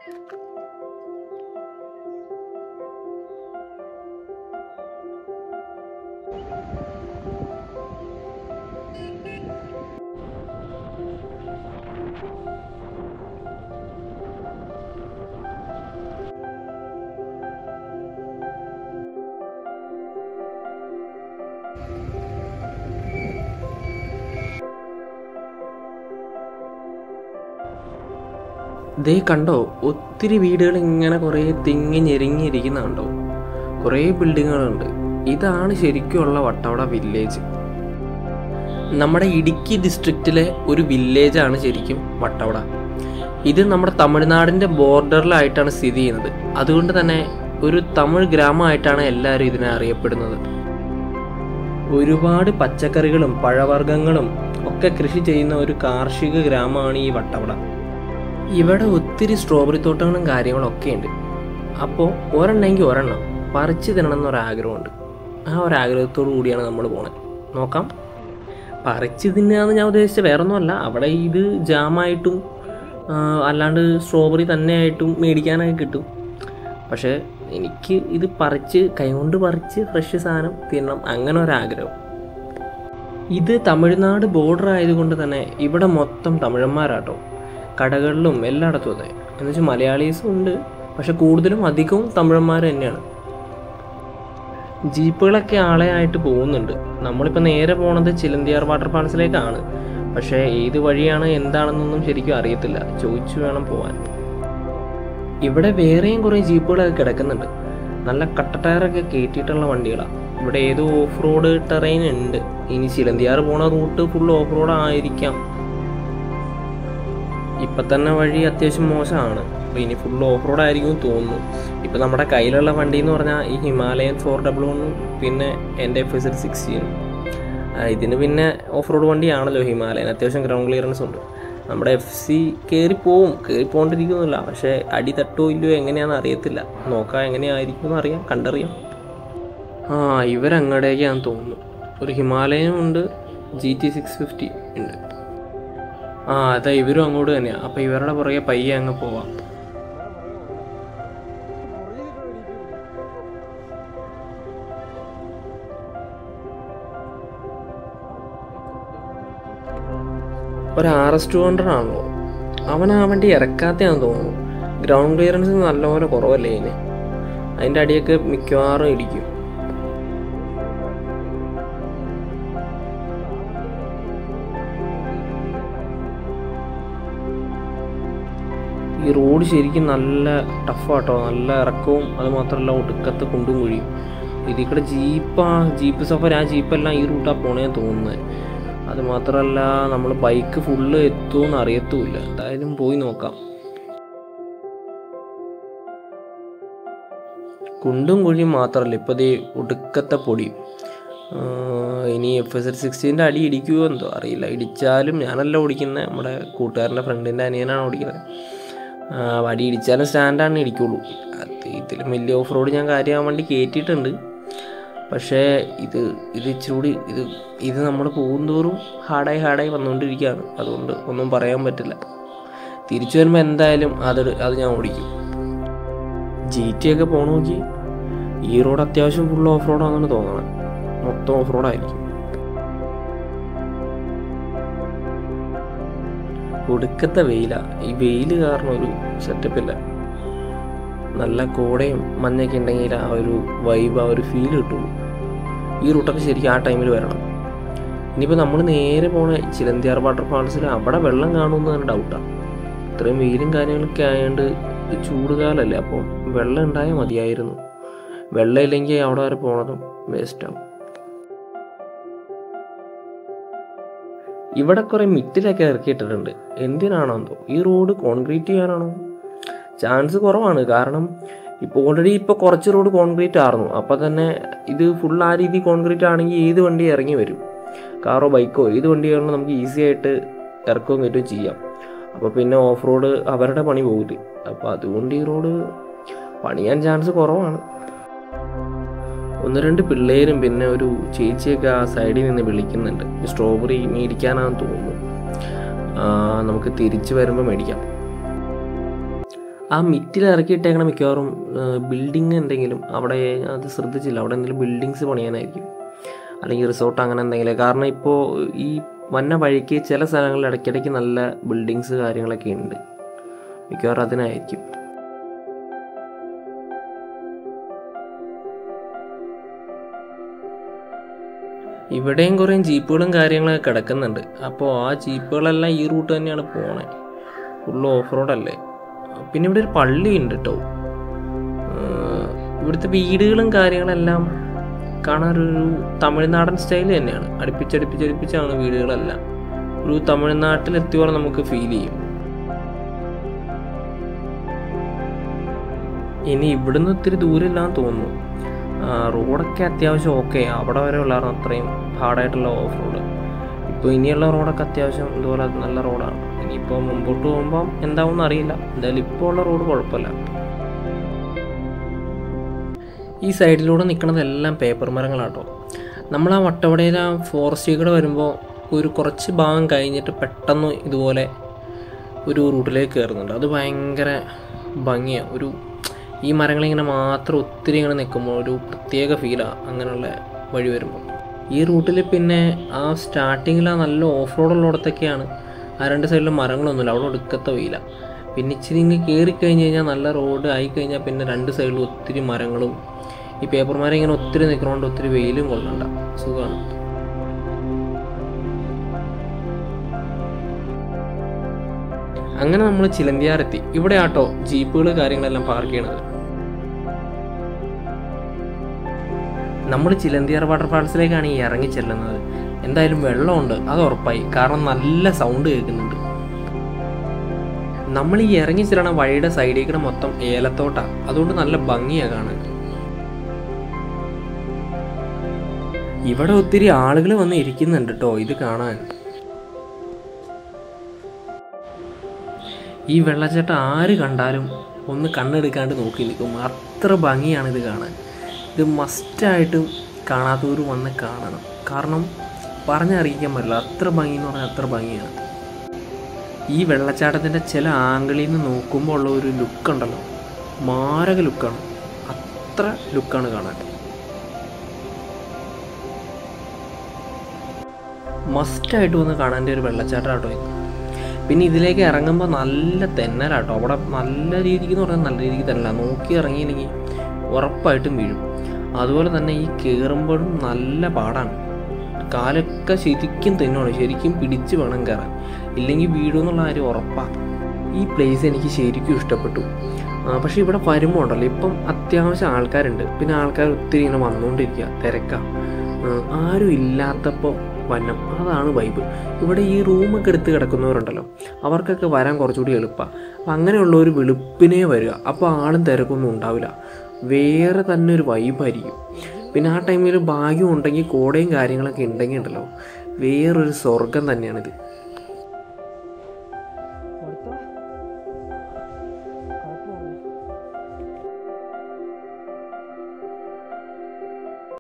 ദേ കണ്ടോ, ഒത്തിരി വീടുകൾ ഇങ്ങനെ കുറേ തിങ്ങി ഞെരുങ്ങിയിരിക്കുന്ന കണ്ടോ, കുറേ ബിൽഡിങ്ങുകളുണ്ട്. ഇതാണ് ശരിക്കുമുള്ള വട്ടവട വില്ലേജ്. നമ്മുടെ ഇടുക്കി ഡിസ്ട്രിക്റ്റിലെ ഒരു വില്ലേജാണ് ശരിക്കും വട്ടവട. ഇത് നമ്മുടെ തമിഴ്നാടിൻ്റെ ബോർഡറിലായിട്ടാണ് സ്ഥിതി ചെയ്യുന്നത്. അതുകൊണ്ട് തന്നെ ഒരു തമിഴ് ഗ്രാമമായിട്ടാണ് എല്ലാവരും ഇതിനെ അറിയപ്പെടുന്നത്. ഒരുപാട് പച്ചക്കറികളും പഴവർഗ്ഗങ്ങളും ഒക്കെ കൃഷി ചെയ്യുന്ന ഒരു കാർഷിക ഗ്രാമമാണ് ഈ വട്ടവട. ഇവിടെ ഒത്തിരി സ്ട്രോബെറി തോട്ടങ്ങളും കാര്യങ്ങളൊക്കെ ഉണ്ട്. അപ്പോൾ ഒരെണ്ണമെങ്കിൽ ഒരെണ്ണം പറിച്ച് തിന്നണം എന്നൊരാഗ്രഹമുണ്ട്. ആ ഒരാഗ്രഹത്തോടു കൂടിയാണ് നമ്മൾ പോണത്. നോക്കാം. പറിച്ച് തിന്നുകയെന്ന് ഞാൻ ഉദ്ദേശിച്ച വേറൊന്നുമല്ല, അവിടെ ഇത് ജാമായിട്ടും അല്ലാണ്ട് സ്ട്രോബെറി തന്നെയായിട്ടും മേടിക്കാനൊക്കെ കിട്ടും. പക്ഷേ എനിക്ക് ഇത് പറിച്ച് കൈകൊണ്ട് പറിച്ച് ഫ്രഷ് സാധനം തിന്നണം, അങ്ങനെ ഒരാഗ്രഹം. ഇത് തമിഴ്നാട് ബോർഡർ ആയതുകൊണ്ട് തന്നെ ഇവിടെ മൊത്തം തമിഴന്മാരാട്ടോ. കടകളിലും എല്ലായിടത്തും അതെ. എന്നുവെച്ചാൽ മലയാളീസും ഉണ്ട്, പക്ഷെ കൂടുതലും അധികവും തമിഴന്മാർ തന്നെയാണ്. ജീപ്പുകളൊക്കെ ആളെയായിട്ട് പോകുന്നുണ്ട്. നമ്മളിപ്പോൾ നേരെ പോണത് ചിലന്തിയാർ വാട്ടർഫാൾസിലേക്കാണ്. പക്ഷേ ഏത് വഴിയാണ് എന്താണെന്നൊന്നും ശരിക്കും അറിയത്തില്ല. ചോദിച്ചു വേണം പോകാൻ. ഇവിടെ വേറെയും കുറേ ജീപ്പുകളൊക്കെ കിടക്കുന്നുണ്ട്. നല്ല കട്ട ടയറൊക്കെ കയറ്റിയിട്ടുള്ള വണ്ടികളാണ്. ഇവിടെ ഏതോ ഓഫ് റോഡ് ടെറൈൻ ഉണ്ട്. ഇനി ചിലന്തിയാർ പോണ റൂട്ട് ഫുൾ ഓഫ് റോഡ് ആയിരിക്കാം. ഇപ്പം തന്നെ വഴി അത്യാവശ്യം മോശമാണ്. അപ്പോൾ ഇനി ഫുൾ ഓഫ് റോഡ് ആയിരിക്കും തോന്നുന്നു. ഇപ്പം നമ്മുടെ കയ്യിലുള്ള വണ്ടി എന്ന് പറഞ്ഞാൽ ഈ ഹിമാലയൻ 411 പിന്നെ എൻ്റെ FZ16. ഇതിന് പിന്നെ ഓഫ് റോഡ് വണ്ടിയാണല്ലോ ഹിമാലയൻ. അത്യാവശ്യം ഗ്രൗണ്ട് ക്ലിയറൻസ് ഉണ്ട്. നമ്മുടെ FC കയറിപ്പോകൊണ്ടിരിക്കുന്നില്ല. പക്ഷേ അടി തട്ടോ ഇല്ലയോ എങ്ങനെയാണെന്ന് അറിയത്തില്ല. നോക്കാം എങ്ങനെയായിരിക്കും എന്നറിയാം, കണ്ടറിയാം. ഇവരങ്ങടേക്കാന്ന് തോന്നുന്നു. ഒരു ഹിമാലയനും ഉണ്ട്, GT 650 ഉണ്ട്. അതെ, ഇവരും അങ്ങോട്ട് തന്നെയാണ്. അപ്പം ഇവരുടെ പുറകെ പയ്യെ അങ്ങ് പോവാം. ഒരു RS200 ആണല്ലോ. അവൻ ആ വണ്ടി ഇറക്കാത്തയാണെന്ന് തോന്നുന്നു. ഗ്രൗണ്ട് ക്ലിയറൻസ് നല്ലപോലെ കുറവല്ലേ ഇതിന്. അതിൻ്റെ അടിയൊക്കെ മിക്കവാറും ഇടിക്കും. ഈ റോഡ് ശരിക്കും നല്ല ടഫാട്ടോ. നല്ല ഇറക്കവും അതുമാത്രമല്ല ഒടുക്കത്തെ കുണ്ടും കുഴിയും. ഇതിൽ കൂടെ ജീപ്പ് സഫർ ആ ജീപ്പെല്ലാം ഈ റൂട്ടാണ് പോണേന്ന് തോന്നുന്നത്. അതുമാത്രമല്ല നമ്മൾ ബൈക്ക് ഫുള്ള് എത്തുമെന്ന് അറിയത്തുമില്ല. എന്തായാലും പോയി നോക്കാം. കുണ്ടും കുഴിയും മാത്രമല്ല, ഇപ്പോൾ ദേ ഒടുക്കത്തെ പൊടിയും. ഇനി FZ16 അടി ഇടിക്കുമോ എന്തോ അറിയില്ല. ഇടിച്ചാലും ഞാനല്ല ഓടിക്കുന്നത്, നമ്മുടെ കൂട്ടുകാരൻ്റെ ഫ്രണ്ടിൻ്റെ അനിയനാണ് ഓടിക്കുന്നത്. വടി ഇടിച്ചാലും സ്റ്റാൻഡാണ് ഇടിക്കുള്ളൂ. ഇതിലും വലിയ ഓഫ് റോഡ് ഞാൻ കാര്യം വണ്ടി കയറ്റിയിട്ടുണ്ട്. പക്ഷേ ഇത് ഇച്ചിരി ഇത് നമ്മൾ പോകുന്തോറും ഹാർഡായി വന്നുകൊണ്ടിരിക്കുകയാണ്. അതുകൊണ്ട് ഒന്നും പറയാൻ പറ്റില്ല. തിരിച്ചു വരുമ്പോൾ എന്തായാലും അത് ഞാൻ ഓടിക്കും. GT ഒക്കെ പോകണ നോക്കി. ഈ റോഡ് അത്യാവശ്യം ഫുൾ ഓഫ് റോഡാണെന്ന് തോന്നണം. മൊത്തം ഓഫ് റോഡായിരിക്കും. ഒടുക്കത്തെ വെയിലാണ്. ഈ വെയിൽ കാരണം ഒരു സെറ്റപ്പില്ല. നല്ല കോടയും മഞ്ഞൊക്കെ ഉണ്ടെങ്കിൽ ആ ഒരു വൈബ്, ആ ഒരു ഫീൽ കിട്ടുള്ളൂ. ഈ റൂട്ടൊക്കെ ശരിക്കും ആ ടൈമിൽ വരണം. ഇനിയിപ്പോൾ നമ്മൾ നേരെ പോണ ചിലന്തിയാർ വാട്ടർഫാൾസിൽ അവിടെ വെള്ളം കാണുമെന്ന് തന്നെ ഡൗട്ടാണ്. ഇത്രയും വെയിലും കാര്യങ്ങളൊക്കെ ആയതുകൊണ്ട് ചൂടുകാലല്ലേ, അപ്പം വെള്ളം ഉണ്ടായാൽ മതിയായിരുന്നു. വെള്ളം ഇല്ലെങ്കിൽ അവിടെ വരെ പോണതും വേസ്റ്റാവും. ഇവിടെ കുറേ മിറ്റിലൊക്കെ ഇറക്കിയിട്ടിട്ടുണ്ട്. എന്തിനാണോ എന്തോ. ഈ റോഡ് കോൺക്രീറ്റ് ചെയ്യാനാണോ? ചാൻസ് കുറവാണ്. കാരണം ഓൾറെഡി ഇപ്പോൾ കുറച്ച് റോഡ് കോൺക്രീറ്റ് ആയിരുന്നു. അപ്പോൾ തന്നെ ഇത് ഫുൾ ആ രീതി കോൺക്രീറ്റ് ആണെങ്കിൽ ഏത് വണ്ടി ഇറങ്ങി വരും. കാറോ ബൈക്കോ ഏത് വണ്ടിയാണോ നമുക്ക് ഈസി ആയിട്ട് ഇറക്കുകയും കയറ്റുകയും ചെയ്യാം. അപ്പോൾ പിന്നെ ഓഫ് റോഡ് അവരുടെ പണി പോകില്ല. അപ്പോൾ അതുകൊണ്ട് ഈ റോഡ് പണിയാൻ ചാൻസ് കുറവാണ്. 1-2 പിള്ളേരും പിന്നെ ഒരു ചേച്ചിയൊക്കെ ആ സൈഡിൽ നിന്ന് വിളിക്കുന്നുണ്ട്. സ്ട്രോബെറി മേടിക്കാനാണെന്ന് തോന്നുന്നു. നമുക്ക് തിരിച്ചു വരുമ്പോൾ മേടിക്കാം. ആ മിറ്റിൽ ഇറക്കിയിട്ടേക്കണ മിക്കവാറും ബിൽഡിങ് എന്തെങ്കിലും അവിടെ അത് ശ്രദ്ധിച്ചില്ല, അവിടെ എന്തെങ്കിലും ബിൽഡിങ്സ് പണിയാനായിരിക്കും, അല്ലെങ്കിൽ റിസോർട്ട് അങ്ങനെ എന്തെങ്കിലും. കാരണം ഇപ്പോൾ ഈ വന്ന വഴിക്ക് ചില സ്ഥലങ്ങളിൽ ഇടയ്ക്കിടയ്ക്ക് നല്ല ബിൽഡിങ്സ് കാര്യങ്ങളൊക്കെ ഉണ്ട്, മിക്കവാറും അതിനായിരിക്കും. ഇവിടെയും കുറേ ജീപ്പുകളും കാര്യങ്ങളൊക്കെ കിടക്കുന്നുണ്ട്. അപ്പോൾ ആ ജീപ്പുകളെല്ലാം ഈ റൂട്ട് തന്നെയാണ് പോണേ, ഫുള്ള് ഓഫ് റോഡല്ലേ. പിന്നെ ഇവിടെ ഒരു പള്ളി ഉണ്ട് കേട്ടോ. ഇവിടുത്തെ വീടുകളും കാര്യങ്ങളെല്ലാം കാണാനൊരു തമിഴ്നാടൻ സ്റ്റൈൽ തന്നെയാണ്, അടുപ്പിച്ചടുപ്പിച്ചാണ് വീടുകളെല്ലാം. ഒരു തമിഴ്നാട്ടിലെത്തിയോളം നമുക്ക് ഫീൽ ചെയ്യും. ഇനി ഇവിടുന്ന് ഒത്തിരി ദൂരമില്ലാന്ന് തോന്നുന്നു. റോഡൊക്കെ അത്യാവശ്യം ഓക്കെ, അവിടെ വരെ ഉള്ളായിരുന്നു അത്രയും ഹാർഡായിട്ടുള്ള ഓഫ് റോഡ്. ഇപ്പോൾ ഇനിയുള്ള റോഡൊക്കെ അത്യാവശ്യം ഇതുപോലെ നല്ല റോഡാണ്. ഇനിയിപ്പോൾ മുമ്പോട്ട് പോകുമ്പോൾ എന്താവുമെന്ന് അറിയില്ല, എന്തായാലും ഇപ്പോൾ ഉള്ള റോഡ് കുഴപ്പമില്ല. ഈ സൈഡിലൂടെ നിൽക്കുന്നതെല്ലാം പേപ്പർ മരങ്ങളാട്ടോ. നമ്മൾ ആ വട്ടവടയിൽ ആ ഫോറസ്റ്റ് കൂടെ വരുമ്പോൾ ഒരു കുറച്ച് ഭാഗം കഴിഞ്ഞിട്ട് പെട്ടെന്ന് ഇതുപോലെ ഒരു റൂട്ടിലേക്ക് കയറുന്നുണ്ട്. അത് ഭയങ്കര ഭംഗിയാണ്. ഒരു ഈ മരങ്ങളിങ്ങനെ മാത്രം ഒത്തിരി ഇങ്ങനെ നിൽക്കുമ്പോൾ ഒരു പ്രത്യേക ഫീലാണ് അങ്ങനെയുള്ള വഴി വരുമ്പോൾ. ഈ റൂട്ടിൽ പിന്നെ ആ സ്റ്റാർട്ടിങ്ങിൽ ആ നല്ല ഓഫ് റോഡുള്ളിടത്തൊക്കെയാണ് ആ രണ്ട് സൈഡിലും മരങ്ങളൊന്നുമില്ല, അവിടെ ഒടുക്കത്തെ വെയില. പിന്നെ ഇച്ചിരി ഇങ്ങനെ കയറിക്കഴിഞ്ഞ് കഴിഞ്ഞാൽ നല്ല റോഡ് ആയിക്കഴിഞ്ഞാൽ പിന്നെ രണ്ട് സൈഡിലും ഒത്തിരി മരങ്ങളും ഈ പേപ്പർ മരം ഇങ്ങനെ ഒത്തിരി നിൽക്കുന്നതുകൊണ്ട് ഒത്തിരി വെയിലും കൊള്ളണ്ട, സുഖമാണ്. അങ്ങനെ നമ്മൾ ചിലന്തിയാറെത്തി. ഇവിടെ ആട്ടോ ജീപ്പുകൾ കാര്യങ്ങളെല്ലാം പാർക്ക് ചെയ്യണത്. നമ്മൾ ചിലന്തിയാർ വാട്ടർഫാൾസിലേക്കാണ് ഈ ഇറങ്ങി ചെല്ലുന്നത്. എന്തായാലും വെള്ളമുണ്ട്, അത് ഉറപ്പായി, കാരണം നല്ല സൗണ്ട് കേൾക്കുന്നുണ്ട്. നമ്മൾ ഈ ഇറങ്ങി ചെല്ലണ വഴിയുടെ സൈഡിൽ മൊത്തം ഏലത്തോട്ടാണ്, അതുകൊണ്ട് നല്ല ഭംഗിയാണ് കാണാൻ. ഇവിടെ ഒത്തിരി ആളുകൾ വന്ന് ഇരിക്കുന്നുണ്ട് കേട്ടോ ഇത് കാണാൻ. ഈ വെള്ളച്ചാട്ടം ആര് കണ്ടാലും ഒന്ന് കണ്ണെടുക്കാണ്ട് നോക്കി നിൽക്കും, അത്ര ഭംഗിയാണ് ഇത് കാണാൻ. ഇത് മസ്റ്റായിട്ടും കാണാത്തവർ വന്ന് കാണണം, കാരണം പറഞ്ഞറിയിക്കാൻ പറ്റില്ല, അത്ര ഭംഗി എന്ന് പറഞ്ഞാൽ അത്ര ഭംഗിയാണ്. ഈ വെള്ളച്ചാട്ടത്തിൻ്റെ ചില ആംഗിളിൽ നിന്ന് നോക്കുമ്പോൾ ഉള്ള ഒരു ലുക്കുണ്ടല്ലോ, മാരക ലുക്കാണ്, അത്ര ലുക്കാണ് കാണാൻ. മസ്റ്റായിട്ട് വന്ന് കാണേണ്ട ഒരു വെള്ളച്ചാട്ടമാട്ടോ ഇത്. പിന്നെ ഇതിലേക്ക് ഇറങ്ങുമ്പോൾ നല്ല തെന്നലാട്ടോ, അവിടെ നല്ല രീതിക്ക് എന്ന് പറഞ്ഞാൽ നല്ല രീതിക്ക് തന്നെ നോക്കി ഇറങ്ങിയില്ലെങ്കിൽ ഉറപ്പായിട്ടും വീഴും. അതുപോലെ തന്നെ ഈ കയറുമ്പോഴും നല്ല പാടാണ്, കാലൊക്കെ ശരിക്കും തെന്നുമാണ്, ശരിക്കും പിടിച്ച് വേണം കയറാൻ, ഇല്ലെങ്കിൽ വീഴുമെന്നുള്ള കാര്യം ഉറപ്പാണ്. ഈ പ്ലേസ് എനിക്ക് ശരിക്കും ഇഷ്ടപ്പെട്ടു. പക്ഷേ ഇവിടെ വരുമ്പോൾ ഉണ്ടല്ലോ ഇപ്പം അത്യാവശ്യം ആൾക്കാരുണ്ട്, പിന്നെ ആൾക്കാർ ഒത്തിരി ഇങ്ങനെ വന്നുകൊണ്ടിരിക്കുക, തിരക്കാണ്. ആരും ഇല്ലാത്തപ്പോൾ വന്നം, അതാണ് വൈബ്. ഇവിടെ ഈ റൂമൊക്കെ എടുത്ത് കിടക്കുന്നവരുണ്ടല്ലോ അവർക്കൊക്കെ വരാൻ കുറച്ചുകൂടി എളുപ്പമാണ്. അപ്പം അങ്ങനെയുള്ള ഒരു വെളുപ്പിനേ വരിക, അപ്പോൾ ആളും തിരക്കൊന്നും ഉണ്ടാവില്ല, വേറെ തന്നെ ഒരു വൈബായിരിക്കും. പിന്നെ ആ ടൈമിൽ ഭാഗ്യം ഉണ്ടെങ്കിൽ കോടയും കാര്യങ്ങളൊക്കെ ഉണ്ടെങ്കിൽ ഉണ്ടല്ലോ വേറൊരു സ്വർഗം തന്നെയാണിത്.